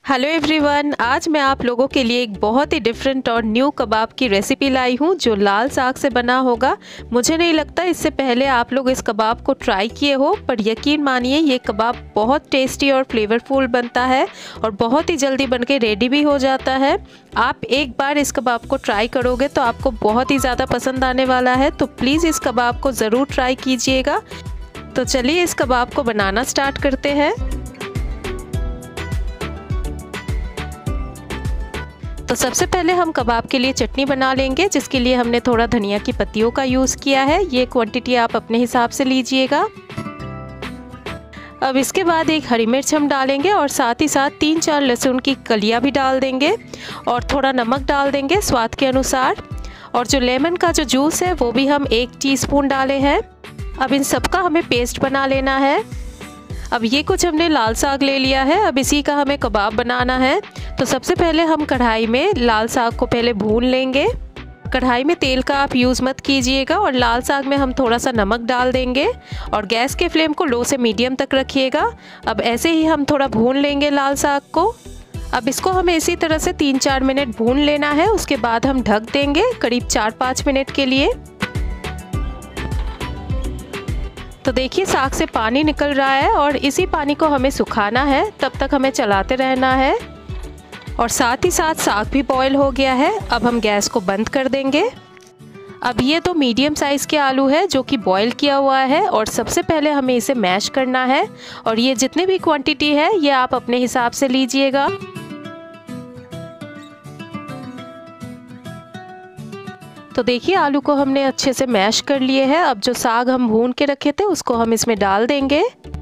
Hello everyone, आज मैं आप लोगों के लिए एक बहुत ही डिफरेंट और न्यू कबाब की रेसिपी लाई हूँ जो लाल साग से बना होगा। मुझे नहीं लगता इससे पहले आप लोग इस कबाब को ट्राई किए हो, पर यकीन मानिए ये कबाब बहुत टेस्टी और फ्लेवरफुल बनता है और बहुत ही जल्दी बनके रेडी भी हो जाता है। आप एक बार इस कबाब को ट्राई करोगे तो आपको बहुत ही ज़्यादा पसंद आने वाला है, तो प्लीज़ इस कबाब को ज़रूर ट्राई कीजिएगा। तो चलिए इस कबाब को बनाना स्टार्ट करते हैं। तो सबसे पहले हम कबाब के लिए चटनी बना लेंगे, जिसके लिए हमने थोड़ा धनिया की पत्तियों का यूज़ किया है। ये क्वांटिटी आप अपने हिसाब से लीजिएगा। अब इसके बाद एक हरी मिर्च हम डालेंगे और साथ ही साथ 3-4 लहसुन की कलियां भी डाल देंगे और थोड़ा नमक डाल देंगे स्वाद के अनुसार। और जो लेमन का जो जूस है वो भी हम 1 टीस्पून डाले हैं। अब इन सब का हमें पेस्ट बना लेना है। अब ये कुछ हमने लाल साग ले लिया है, अब इसी का हमें कबाब बनाना है। तो सबसे पहले हम कढ़ाई में लाल साग को पहले भून लेंगे। कढ़ाई में तेल का आप यूज़ मत कीजिएगा और लाल साग में हम थोड़ा सा नमक डाल देंगे और गैस के फ्लेम को लो से मीडियम तक रखिएगा। अब ऐसे ही हम थोड़ा भून लेंगे लाल साग को। अब इसको हमें इसी तरह से 3-4 मिनट भून लेना है। उसके बाद हम ढक देंगे करीब 4-5 मिनट के लिए। तो देखिए साग से पानी निकल रहा है और इसी पानी को हमें सुखाना है, तब तक हमें चलाते रहना है। और साथ ही साथ साग भी बॉईल हो गया है। अब हम गैस को बंद कर देंगे। अब ये तो मीडियम साइज़ के आलू है जो कि बॉईल किया हुआ है और सबसे पहले हमें इसे मैश करना है। और ये जितनी भी क्वांटिटी है ये आप अपने हिसाब से लीजिएगा। तो देखिए आलू को हमने अच्छे से मैश कर लिए है। अब जो साग हम भून के रखे थे उसको हम इसमें डाल देंगे।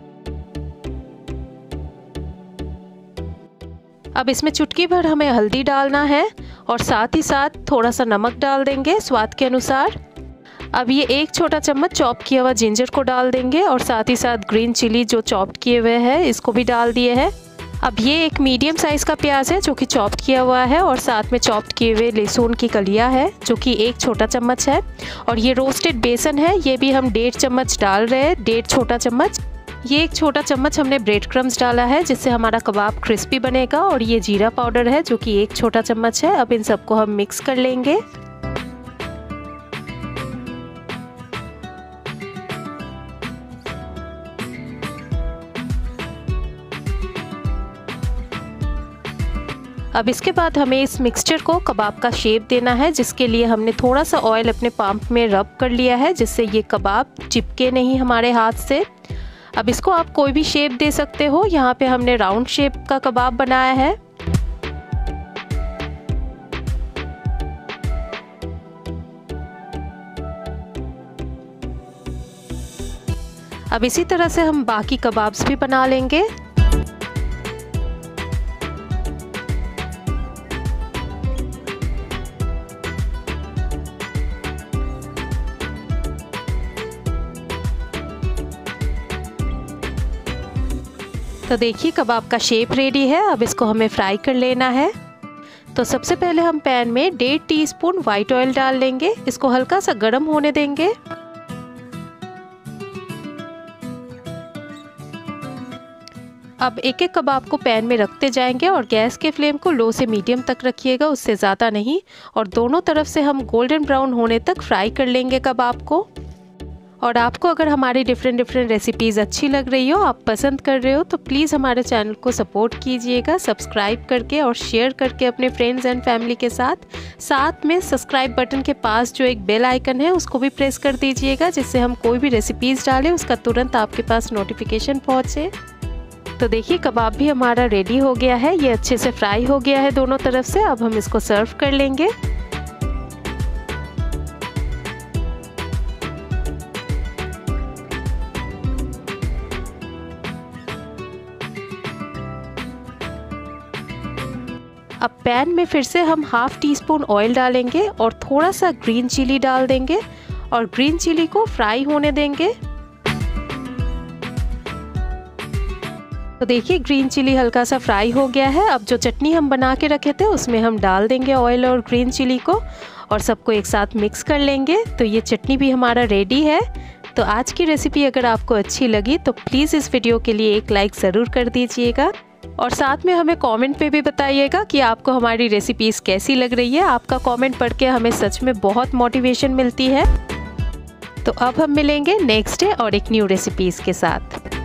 अब इसमें चुटकी भर हमें हल्दी डालना है और साथ ही साथ थोड़ा सा नमक डाल देंगे स्वाद के अनुसार। अब ये 1 छोटा चम्मच चॉप किया हुआ जिंजर को डाल देंगे और साथ ही साथ ग्रीन चिली जो चॉप किए हुए हैं इसको भी डाल दिए हैं। अब ये एक मीडियम साइज़ का प्याज है जो कि चॉप किया हुआ है और साथ में चॉप किए हुए लहसुन की कलियां है जो कि 1 छोटा चम्मच है। और ये रोस्टेड बेसन है, ये भी हम 1.5 चम्मच डाल रहे हैं, 1.5 छोटा चम्मच। ये 1 छोटा चम्मच हमने ब्रेड क्रम्स डाला है जिससे हमारा कबाब क्रिस्पी बनेगा। और ये जीरा पाउडर है जो कि 1 छोटा चम्मच है। अब इन सबको हम मिक्स कर लेंगे। अब इसके बाद हमें इस मिक्सचर को कबाब का शेप देना है, जिसके लिए हमने थोड़ा सा ऑयल अपने पाम में रब कर लिया है जिससे ये कबाब चिपके नहीं हमारे हाथ से। अब इसको आप कोई भी शेप दे सकते हो। यहाँ पे हमने राउंड शेप का कबाब बनाया है। अब इसी तरह से हम बाकी कबाब्स भी बना लेंगे। तो देखिए कबाब का शेप रेडी है। अब इसको हमें फ्राई कर लेना है। तो सबसे पहले हम पैन में 1.5 टीस्पून वाइट ऑयल डाल लेंगे। इसको हल्का सा गर्म होने देंगे। अब एक एक कबाब को पैन में रखते जाएंगे और गैस के फ्लेम को लो से मीडियम तक रखिएगा, उससे ज़्यादा नहीं। और दोनों तरफ से हम गोल्डन ब्राउन होने तक फ्राई कर लेंगे कबाब को। और आपको अगर हमारी डिफरेंट रेसिपीज़ अच्छी लग रही हो, आप पसंद कर रहे हो, तो प्लीज़ हमारे चैनल को सपोर्ट कीजिएगा सब्सक्राइब करके और शेयर करके अपने फ्रेंड्स एंड फैमिली के साथ में सब्सक्राइब बटन के पास जो एक बेल आइकन है उसको भी प्रेस कर दीजिएगा, जिससे हम कोई भी रेसिपीज़ डालें उसका तुरंत आपके पास नोटिफिकेशन पहुँचे। तो देखिए कबाब भी हमारा रेडी हो गया है। ये अच्छे से फ्राई हो गया है दोनों तरफ से। अब हम इसको सर्व कर लेंगे। अब पैन में फिर से हम 1/2 टीस्पून ऑयल डालेंगे और थोड़ा सा ग्रीन चिली डाल देंगे और ग्रीन चिली को फ्राई होने देंगे। तो देखिए ग्रीन चिली हल्का सा फ्राई हो गया है। अब जो चटनी हम बना के रखे थे उसमें हम डाल देंगे ऑयल और ग्रीन चिली को और सबको एक साथ मिक्स कर लेंगे। तो ये चटनी भी हमारा रेडी है। तो आज की रेसिपी अगर आपको अच्छी लगी तो प्लीज़ इस वीडियो के लिए एक लाइक ज़रूर कर दीजिएगा। और साथ में हमें कमेंट पे भी बताइएगा कि आपको हमारी रेसिपीज़ कैसी लग रही है। आपका कमेंट पढ़ के हमें सच में बहुत मोटिवेशन मिलती है। तो अब हम मिलेंगे नेक्स्ट डे और एक न्यू रेसिपीज़ के साथ।